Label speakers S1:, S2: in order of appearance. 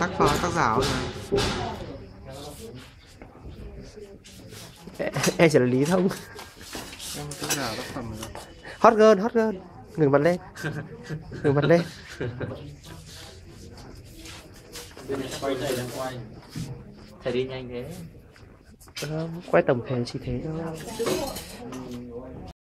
S1: tác giả rồi.
S2: Em chỉ là Lý Thông.
S1: Em tác giả tác phẩm rồi.
S2: Hot girl, hot girl. Ngừng bật lên. Ngừng bật lên.
S3: Quay đây đang quay. Thầy đi nhanh thế.
S2: Quay tổng thể chỉ thế thôi.